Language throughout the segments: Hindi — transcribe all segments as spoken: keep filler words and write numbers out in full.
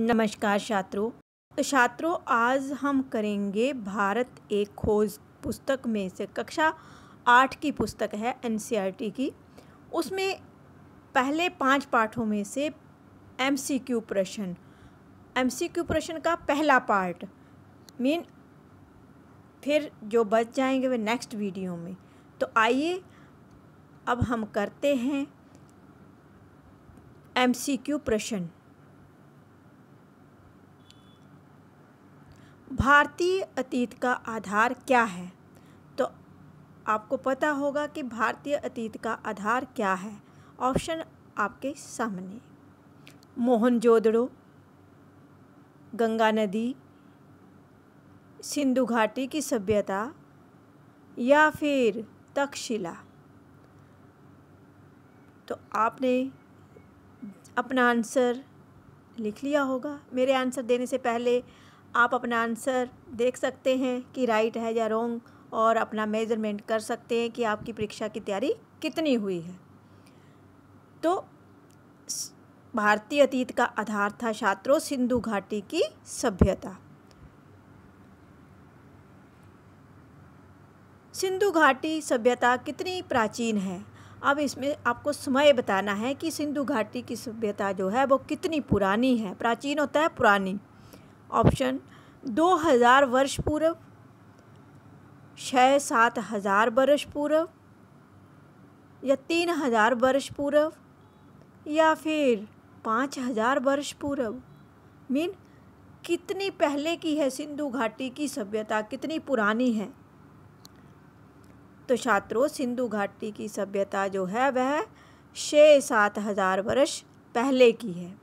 नमस्कार छात्रों। तो छात्रों आज हम करेंगे भारत एक खोज पुस्तक में से कक्षा आठ की पुस्तक है एनसीईआरटी की। उसमें पहले पांच पाठों में से एमसीक्यू प्रश्न एमसीक्यू प्रश्न का पहला पार्ट मीन फिर जो बच जाएंगे वे नेक्स्ट वीडियो में। तो आइए अब हम करते हैं एमसीक्यू प्रश्न। भारतीय अतीत का आधार क्या है? तो आपको पता होगा कि भारतीय अतीत का आधार क्या है। ऑप्शन आपके सामने, मोहनजोदड़ो, गंगा नदी, सिंधु घाटी की सभ्यता या फिर तक्षशिला। तो आपने अपना आंसर लिख लिया होगा। मेरे आंसर देने से पहले आप अपना आंसर देख सकते हैं कि राइट है या रॉन्ग, और अपना मेजरमेंट कर सकते हैं कि आपकी परीक्षा की तैयारी कितनी हुई है। तो भारतीय अतीत का आधार था छात्रों सिंधु घाटी की सभ्यता। सिंधु घाटी सभ्यता कितनी प्राचीन है? अब इसमें आपको समय बताना है कि सिंधु घाटी की सभ्यता जो है वो कितनी पुरानी है। प्राचीन होता है पुरानी। ऑप्शन दो हज़ार वर्ष पूर्व, छः सात हज़ार वर्ष पूर्व या तीन हज़ार वर्ष पूर्व या फिर पाँच हज़ार वर्ष पूर्व। मीन कितनी पहले की है सिंधु घाटी की सभ्यता, कितनी पुरानी है। तो छात्रों सिंधु घाटी की सभ्यता जो है वह छः सात हज़ार वर्ष पहले की है।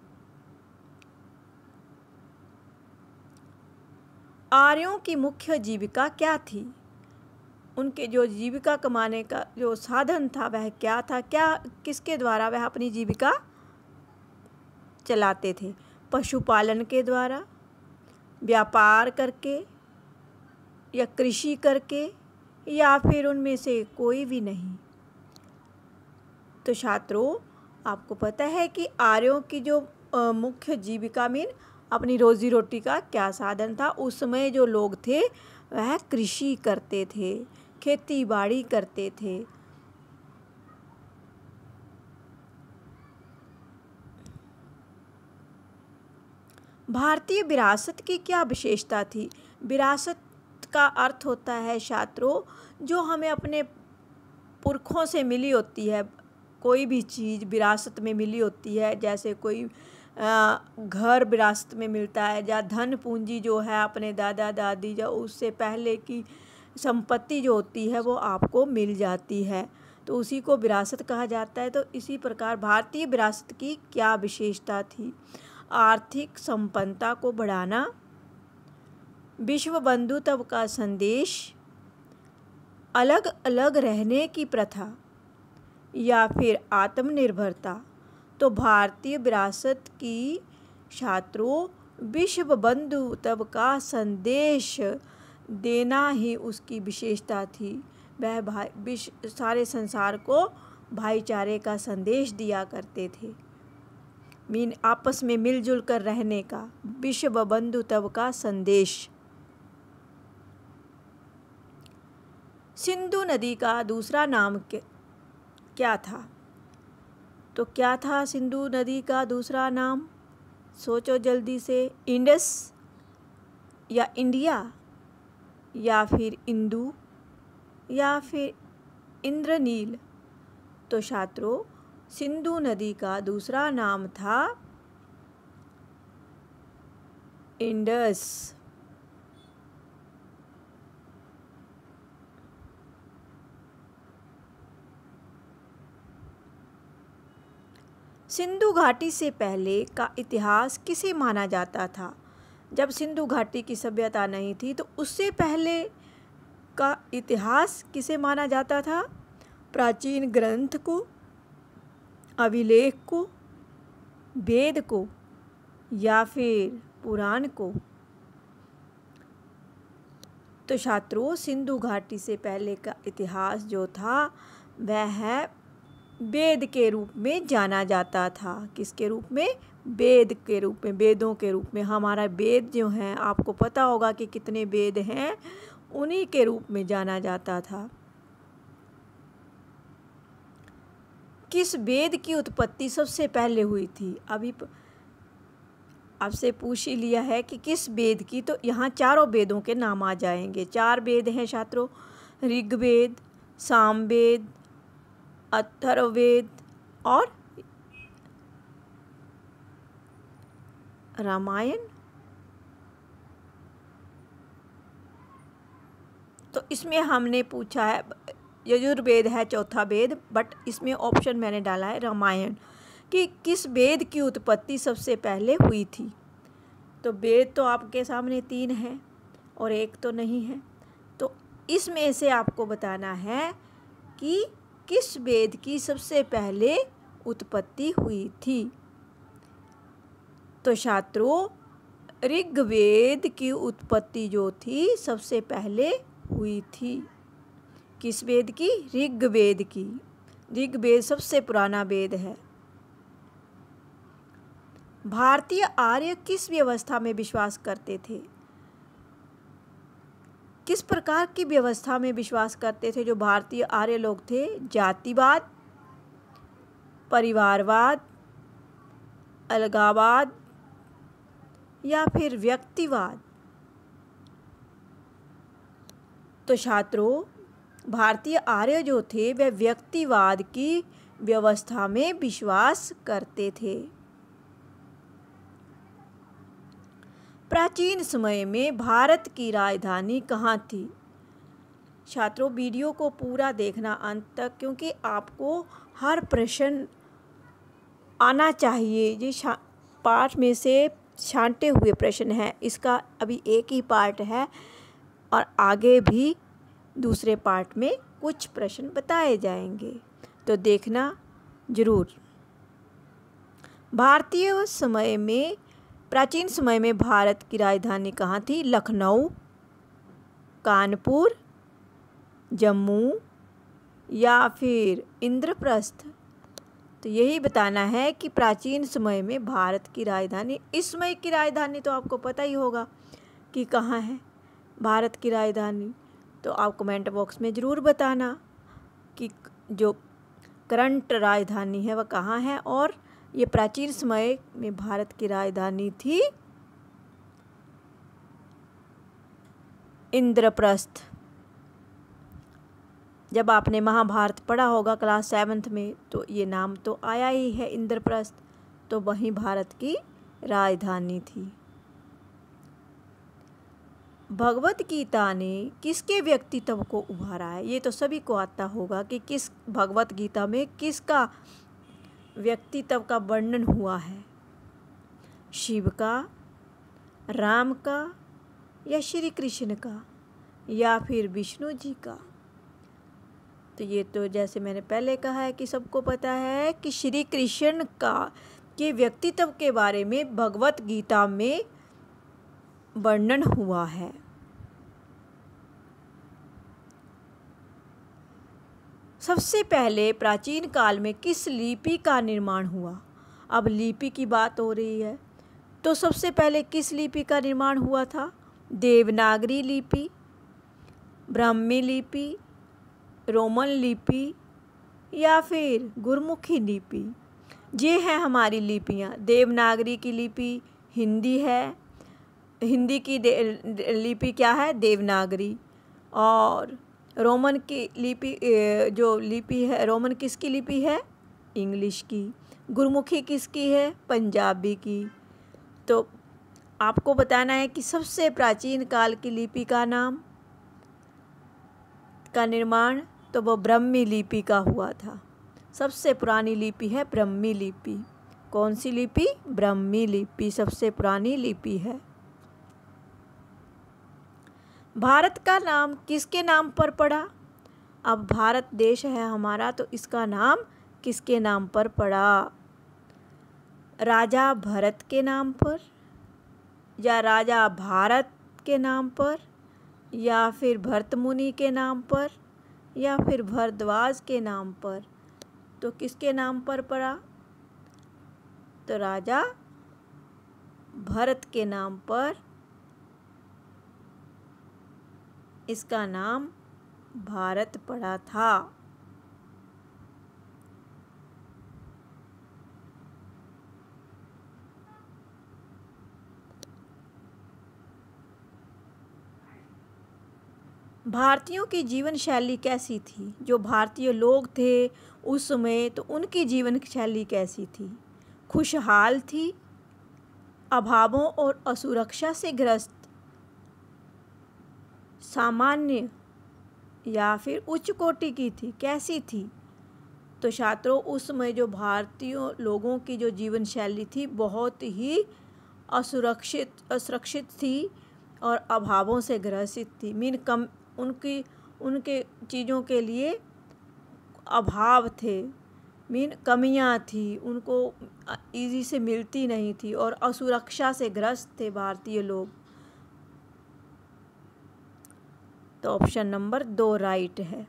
आर्यों की मुख्य जीविका क्या थी? उनके जो जीविका कमाने का जो साधन था वह क्या था? क्या किसके द्वारा वह अपनी जीविका चलाते थे? पशुपालन के द्वारा, व्यापार करके या कृषि करके या फिर उनमें से कोई भी नहीं। तो छात्रों आपको पता है कि आर्यों की जो मुख्य जीविका मीन अपनी रोजी रोटी का क्या साधन था। उस समय जो लोग थे वह कृषि करते थे, खेती बाड़ी करते थे। भारतीय विरासत की क्या विशेषता थी? विरासत का अर्थ होता है छात्रों जो हमें अपने पुरखों से मिली होती है। कोई भी चीज़ विरासत में मिली होती है, जैसे कोई आ, घर विरासत में मिलता है, या धन पूंजी जो है अपने दादा दादी जो उससे पहले की संपत्ति जो होती है वो आपको मिल जाती है, तो उसी को विरासत कहा जाता है। तो इसी प्रकार भारतीय विरासत की क्या विशेषता थी? आर्थिक संपन्नता को बढ़ाना, विश्व बंधुत्व का संदेश, अलग अलग रहने की प्रथा या फिर आत्मनिर्भरता। तो भारतीय विरासत की छात्रों विश्व बंधुत्व का संदेश देना ही उसकी विशेषता थी। वह भाई विश्व सारे संसार को भाईचारे का संदेश दिया करते थे, मीन आपस में मिलजुल कर रहने का, विश्व बंधुत्व का संदेश। सिंधु नदी का दूसरा नाम क्या था? तो क्या था सिंधु नदी का दूसरा नाम? सोचो जल्दी से। इंडस या इंडिया या फिर इंदु या फिर इंद्रनील। तो छात्रों सिंधु नदी का दूसरा नाम था इंडस। सिंधु घाटी से पहले का इतिहास किसे माना जाता था? जब सिंधु घाटी की सभ्यता नहीं थी तो उससे पहले का इतिहास किसे माना जाता था? प्राचीन ग्रंथ को, अभिलेख को, वेद को या फिर पुराण को। तो छात्रों सिंधु घाटी से पहले का इतिहास जो था वह है वेद के रूप में जाना जाता था। किसके रूप में? वेद के रूप में, वेदों के रूप में। हमारा वेद जो है, आपको पता होगा कि कितने वेद हैं, उन्हीं के रूप में जाना जाता था। किस वेद की उत्पत्ति सबसे पहले हुई थी? अभी आपसे पूछ ही लिया है कि किस वेद की, तो यहाँ चारों वेदों के नाम आ जाएंगे। चार वेद हैं छात्रों, ऋग्वेद, सामवेद, अथर्ववेद और रामायण। तो इसमें हमने पूछा है, यजुर्वेद है चौथा वेद, बट इसमें ऑप्शन मैंने डाला है रामायण, कि किस वेद की उत्पत्ति सबसे पहले हुई थी। तो वेद तो आपके सामने तीन हैं और एक तो नहीं है, तो इसमें से आपको बताना है कि किस वेद की सबसे पहले उत्पत्ति हुई थी। तो छात्रों, ऋग्वेद की उत्पत्ति जो थी सबसे पहले हुई थी। किस वेद की? ऋग्वेद की। ऋग्वेद सबसे पुराना वेद है। भारतीय आर्य किस व्यवस्था में विश्वास करते थे? किस प्रकार की व्यवस्था में विश्वास करते थे जो भारतीय आर्य लोग थे? जातिवाद, परिवारवाद, अलगाववाद या फिर व्यक्तिवाद? तो छात्रों, भारतीय आर्य जो थे वे व्यक्तिवाद की व्यवस्था में विश्वास करते थे। प्राचीन समय में भारत की राजधानी कहाँ थी? छात्रों, वीडियो को पूरा देखना अंत तक, क्योंकि आपको हर प्रश्न आना चाहिए। ये पाठ में से छांटे हुए प्रश्न हैं। इसका अभी एक ही पार्ट है और आगे भी दूसरे पार्ट में कुछ प्रश्न बताए जाएंगे, तो देखना जरूर। भारतीय समय में, प्राचीन समय में भारत की राजधानी कहाँ थी? लखनऊ, कानपुर, जम्मू या फिर इंद्रप्रस्थ? तो यही बताना है कि प्राचीन समय में भारत की राजधानी, इस समय की राजधानी तो आपको पता ही होगा कि कहाँ है भारत की राजधानी। तो आप कमेंट बॉक्स में ज़रूर बताना कि जो करंट राजधानी है वह कहाँ है। और ये प्राचीन समय में भारत की राजधानी थी इंद्रप्रस्थ। जब आपने महाभारत पढ़ा होगा क्लास सेवन्थ में, तो ये नाम तो आया ही है इंद्रप्रस्थ, तो वहीं भारत की राजधानी थी। भगवत गीता ने किसके व्यक्तित्व को उभारा है? ये तो सभी को आता होगा कि किस भगवत गीता में किसका व्यक्तित्व का वर्णन हुआ है? शिव का, राम का या श्री कृष्ण का या फिर विष्णु जी का? तो ये तो जैसे मैंने पहले कहा है कि सबको पता है कि श्री कृष्ण का के व्यक्तित्व के बारे में भगवत गीता में वर्णन हुआ है। सबसे पहले प्राचीन काल में किस लिपि का निर्माण हुआ? अब लिपि की बात हो रही है, तो सबसे पहले किस लिपि का निर्माण हुआ था? देवनागरी लिपि, ब्राह्मी लिपि, रोमन लिपि या फिर गुरमुखी लिपि? ये हैं हमारी लिपियाँ। देवनागरी की लिपि हिंदी है, हिंदी की लिपि क्या है? देवनागरी। और रोमन की लिपि, जो लिपि है रोमन, किसकी लिपि है? इंग्लिश की। गुरमुखी किसकी है? पंजाबी की। तो आपको बताना है कि सबसे प्राचीन काल की लिपि का नाम का निर्माण, तो वो ब्राह्मी लिपि का हुआ था। सबसे पुरानी लिपि है ब्राह्मी लिपि। कौन सी लिपि? ब्राह्मी लिपि सबसे पुरानी लिपि है। भारत का नाम किसके नाम पर पड़ा? अब भारत देश है हमारा, तो इसका नाम किसके नाम पर पड़ा? राजा भरत के नाम पर, या राजा भारत के नाम पर, या फिर भरत मुनि के नाम पर, या फिर भरद्वाज के नाम पर? तो किसके नाम पर पड़ा? तो राजा भरत के नाम पर इसका नाम भारत पड़ा था। भारतीयों की जीवन शैली कैसी थी? जो भारतीय लोग थे उस समय, तो उनकी जीवन शैली कैसी थी? खुशहाल थी, अभावों और असुरक्षा से ग्रस्त, सामान्य या फिर उच्च कोटि की थी? कैसी थी? तो छात्रों, उस समय जो भारतीय लोगों की जो जीवन शैली थी बहुत ही असुरक्षित असुरक्षित थी और अभावों से ग्रसित थी। मीन कम उनकी उनके चीज़ों के लिए अभाव थे, मीन कमियां थी, उनको इजी से मिलती नहीं थी और असुरक्षा से ग्रस्त थे भारतीय लोग। तो ऑप्शन नंबर दो राइट है।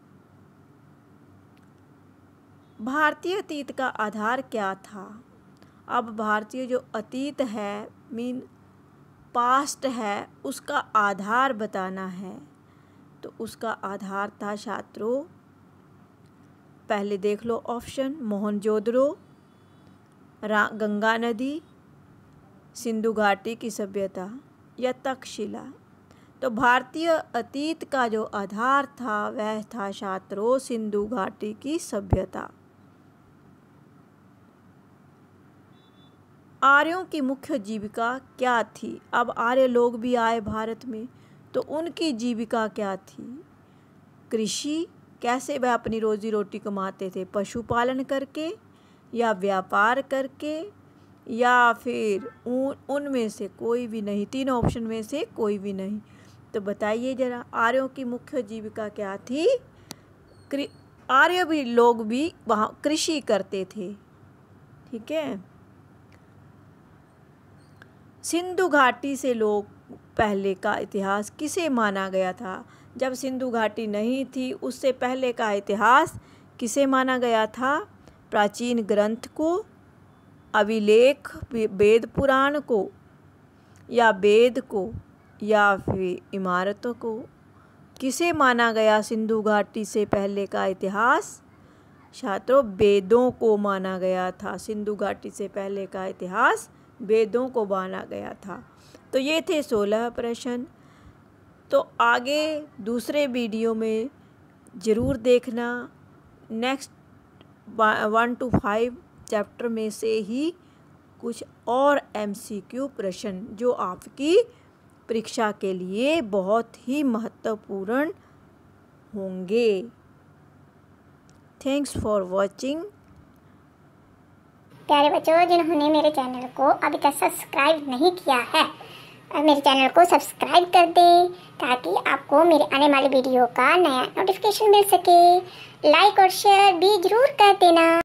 भारतीय अतीत का आधार क्या था? अब भारतीय जो अतीत है, मीन पास्ट है, उसका आधार बताना है। तो उसका आधार था छात्रों, पहले देख लो ऑप्शन, मोहनजोदड़ो, गंगा नदी, सिंधु घाटी की सभ्यता या तक्षशिला। तो भारतीय अतीत का जो आधार था वह था छात्रों सिंधु घाटी की सभ्यता। आर्यों की मुख्य जीविका क्या थी? अब आर्य लोग भी आए भारत में, तो उनकी जीविका क्या थी? कृषि, कैसे वह अपनी रोजी रोटी कमाते थे? पशुपालन करके या व्यापार करके या फिर उन उनमें से कोई भी नहीं? तीनों ऑप्शन में से कोई भी नहीं। तो बताइए जरा, आर्यों की मुख्य जीविका क्या थी? आर्य भी लोग भी वहाँ कृषि करते थे। ठीक है। सिंधु घाटी से लोग पहले का इतिहास किसे माना गया था? जब सिंधु घाटी नहीं थी उससे पहले का इतिहास किसे माना गया था? प्राचीन ग्रंथ को, अभिलेख, वेद पुराण को या वेद को या फिर इमारतों को? किसे माना गया सिंधु घाटी से पहले का इतिहास? छात्रों, वेदों को माना गया था। सिंधु घाटी से पहले का इतिहास वेदों को माना गया था। तो ये थे सोलह प्रश्न। तो आगे दूसरे वीडियो में ज़रूर देखना। Next one two five chapter में से ही कुछ और एमसीक्यू प्रश्न जो आपकी परीक्षा के लिए बहुत ही महत्वपूर्ण होंगे। Thanks for watching. प्यारे बच्चों, जिन्होंने मेरे चैनल को अभी तक सब्सक्राइब नहीं किया है, मेरे चैनल को सब्सक्राइब कर दें ताकि आपको मेरे आने वाले वीडियो का नया नोटिफिकेशन मिल सके। लाइक और शेयर भी जरूर कर देना।